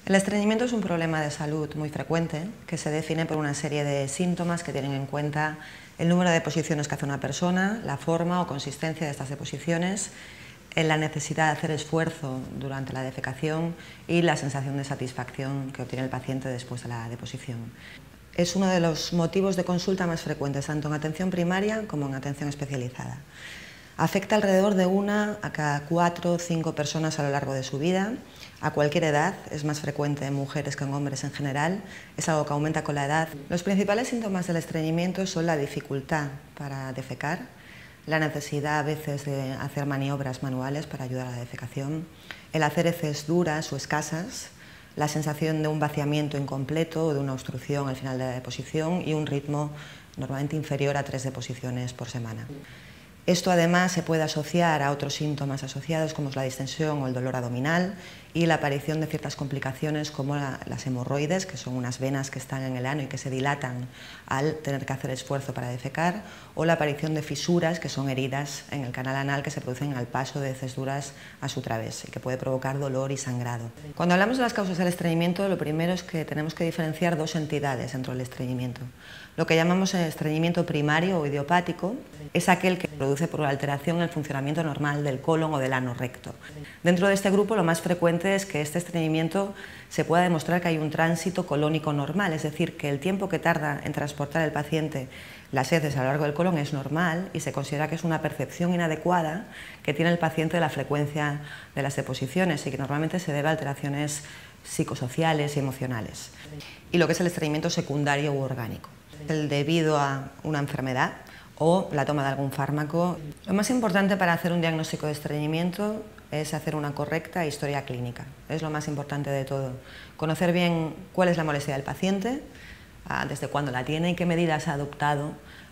El estreñimiento es un problema de salud muy frecuente que se define por una serie de síntomas que tienen en cuenta el número de deposiciones que hace una persona, la forma o consistencia de estas deposiciones, la necesidad de hacer esfuerzo durante la defecación y la sensación de satisfacción que obtiene el paciente después de la deposición. Es uno de los motivos de consulta más frecuentes, tanto en atención primaria como en atención especializada. Afecta alrededor de 1 a cada 4 o 5 personas a lo largo de su vida, a cualquier edad, es más frecuente en mujeres que en hombres en general, es algo que aumenta con la edad. Los principales síntomas del estreñimiento son la dificultad para defecar, la necesidad a veces de hacer maniobras manuales para ayudar a la defecación, el hacer heces duras o escasas, la sensación de un vaciamiento incompleto o de una obstrucción al final de la deposición y un ritmo normalmente inferior a 3 deposiciones por semana. Esto además se puede asociar a otros síntomas asociados como es la distensión o el dolor abdominal y la aparición de ciertas complicaciones como las hemorroides, que son unas venas que están en el ano y que se dilatan al tener que hacer esfuerzo para defecar, o la aparición de fisuras, que son heridas en el canal anal que se producen al paso de heces duras a su través y que puede provocar dolor y sangrado. Cuando hablamos de las causas del estreñimiento, lo primero es que tenemos que diferenciar dos entidades dentro del estreñimiento. Lo que llamamos estreñimiento primario o idiopático es aquel que produce por la alteración en el funcionamiento normal del colon o del ano recto. Dentro de este grupo lo más frecuente es que este estreñimiento se pueda demostrar que hay un tránsito colónico normal, es decir, que el tiempo que tarda en transportar el paciente las heces a lo largo del colon es normal y se considera que es una percepción inadecuada que tiene el paciente de la frecuencia de las deposiciones y que normalmente se debe a alteraciones psicosociales y emocionales. Y lo que es el estreñimiento secundario u orgánico, el debido a una enfermedad o la toma de algún fármaco. Lo más importante para hacer un diagnóstico de estreñimiento es hacer una correcta historia clínica. Es lo más importante de todo. Conocer bien cuál es la molestia del paciente, desde cuándo la tiene y qué medidas ha adoptado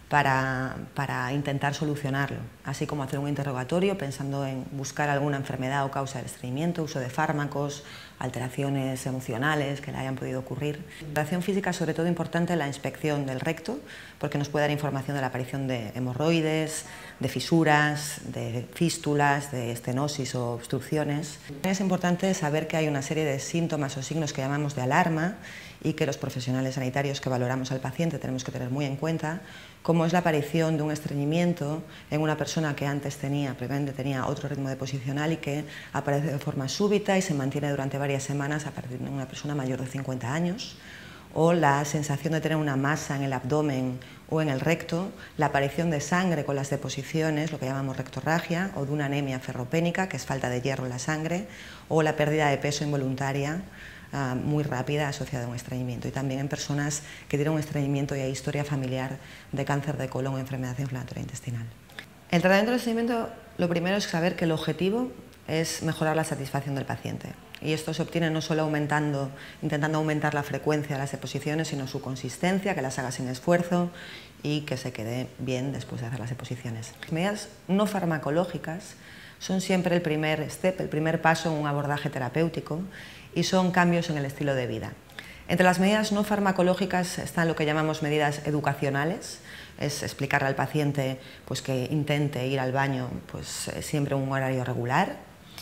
para intentar solucionarlo, así como hacer un interrogatorio pensando en buscar alguna enfermedad o causa del estreñimiento, uso de fármacos, alteraciones emocionales que le hayan podido ocurrir. La alteración física es sobre todo importante la inspección del recto, porque nos puede dar información de la aparición de hemorroides, de fisuras, de fístulas, de estenosis o obstrucciones. Es importante saber que hay una serie de síntomas o signos que llamamos de alarma y que los profesionales sanitarios que valoramos al paciente tenemos que tener muy en cuenta, como es la aparición de un estreñimiento en una persona que antes previamente tenía otro ritmo deposicional y que aparece de forma súbita y se mantiene durante varias semanas a partir de una persona mayor de 50 años, o la sensación de tener una masa en el abdomen o en el recto, la aparición de sangre con las deposiciones, lo que llamamos rectorragia, o de una anemia ferropénica, que es falta de hierro en la sangre, o la pérdida de peso involuntaria muy rápida asociada a un estreñimiento, y también en personas que tienen un estreñimiento y hay historia familiar de cáncer de colon o enfermedad inflamatoria intestinal. El tratamiento del estreñimiento, lo primero es saber que el objetivo es mejorar la satisfacción del paciente, y esto se obtiene no solo intentando aumentar la frecuencia de las deposiciones, sino su consistencia, que las haga sin esfuerzo y que se quede bien después de hacer las deposiciones. Las medidas no farmacológicas son siempre el primer paso en un abordaje terapéutico y son cambios en el estilo de vida. Entre las medidas no farmacológicas están lo que llamamos medidas educacionales, es explicarle al paciente que intente ir al baño siempre en un horario regular,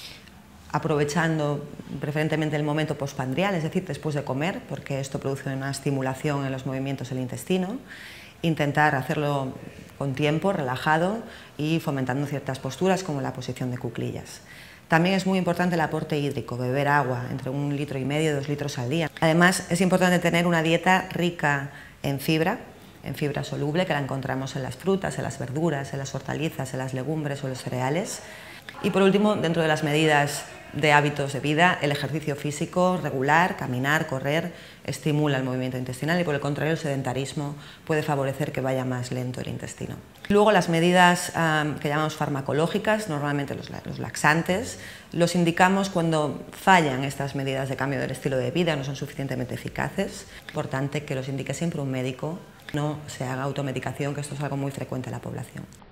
aprovechando preferentemente el momento postprandial, es decir, después de comer, porque esto produce una estimulación en los movimientos del intestino, intentar hacerlo con tiempo, relajado y fomentando ciertas posturas como la posición de cuclillas. También es muy importante el aporte hídrico, beber agua, entre 1,5 litros y 2 litros al día. Además, es importante tener una dieta rica en fibra soluble, que la encontramos en las frutas, en las verduras, en las hortalizas, en las legumbres o en los cereales. Y por último, dentro de las medidas de hábitos de vida, el ejercicio físico regular, caminar, correr, estimula el movimiento intestinal y por el contrario el sedentarismo puede favorecer que vaya más lento el intestino. Luego las medidas que llamamos farmacológicas, normalmente los laxantes, los indicamos cuando fallan estas medidas de cambio del estilo de vida, no son suficientemente eficaces. Es importante que los indique siempre un médico, no se haga automedicación, que esto es algo muy frecuente en la población.